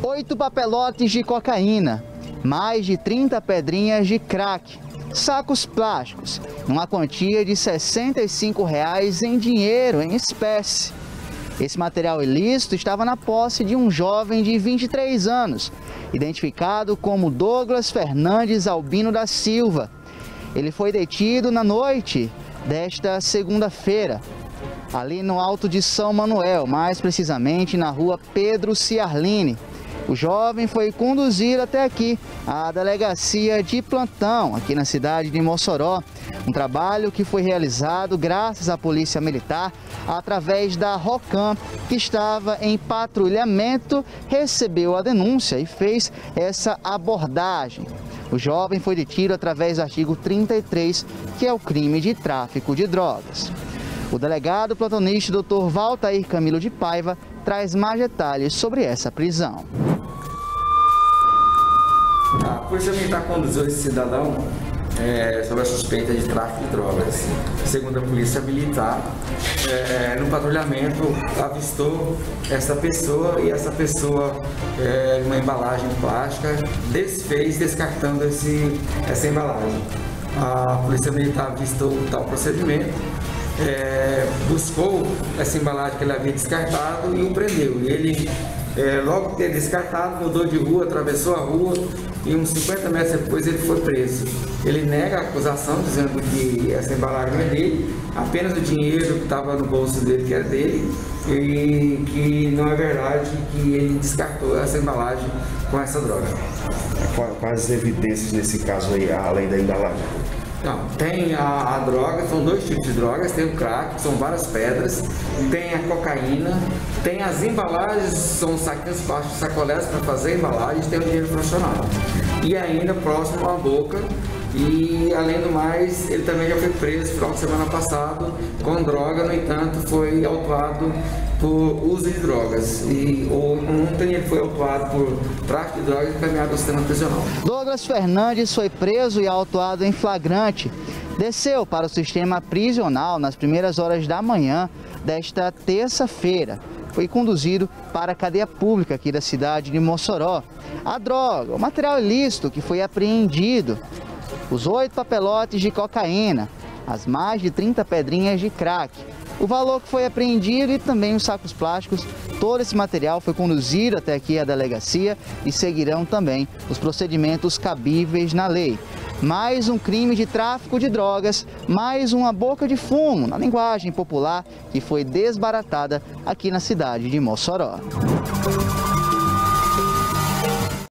8 papelotes de cocaína, mais de 30 pedrinhas de crack, sacos plásticos, numa quantia de R$ 65 em dinheiro, em espécie. Esse material ilícito estava na posse de um jovem de 23 anos, identificado como Douglas Fernandes Albino da Silva. Ele foi detido na noite desta segunda-feira, ali no Alto de São Manuel, mais precisamente na rua Pedro Ciarline. O jovem foi conduzido até aqui, à delegacia de plantão, aqui na cidade de Mossoró. Um trabalho que foi realizado graças à Polícia Militar, através da ROCAM, que estava em patrulhamento, recebeu a denúncia e fez essa abordagem. O jovem foi detido através do artigo 33, que é o crime de tráfico de drogas. O delegado plantonista Dr. Valtair Camilo de Paiva traz mais detalhes sobre essa prisão. A Polícia Militar conduziu esse cidadão sobre a suspeita de tráfico de drogas. Segundo a Polícia Militar, no patrulhamento avistou essa pessoa e essa pessoa, uma embalagem plástica, desfez descartando essa embalagem. A Polícia Militar avistou o tal procedimento, buscou essa embalagem que ele havia descartado e o prendeu. E ele, logo que ter descartado, mudou de rua, atravessou a rua e uns 50 metros depois ele foi preso. Ele nega a acusação, dizendo que essa embalagem não é dele, apenas o dinheiro que estava no bolso dele que era dele, e que não é verdade que ele descartou essa embalagem com essa droga. Quais as evidências nesse caso aí, além da embalagem? Não, tem a droga, são dois tipos de drogas, tem o crack, são várias pedras, tem a cocaína, tem as embalagens, são saquinhos plásticos, sacolés para fazer embalagens, tem o dinheiro fracionado. E ainda próximo à boca, e além do mais, ele também já foi preso no final de semana passado com droga, no entanto foi autuado por uso de drogas. E ontem ele foi autuado por tráfico de drogas e encaminhado ao sistema prisional. Douglas Fernandes foi preso e autuado em flagrante. Desceu para o sistema prisional nas primeiras horas da manhã desta terça-feira. Foi conduzido para a cadeia pública aqui da cidade de Mossoró. A droga, o material ilícito que foi apreendido, os 8 papelotes de cocaína, as mais de 30 pedrinhas de crack, o valor que foi apreendido e também os sacos plásticos. Todo esse material foi conduzido até aqui à delegacia e seguirão também os procedimentos cabíveis na lei. Mais um crime de tráfico de drogas, mais uma boca de fumo, na linguagem popular, que foi desbaratada aqui na cidade de Mossoró.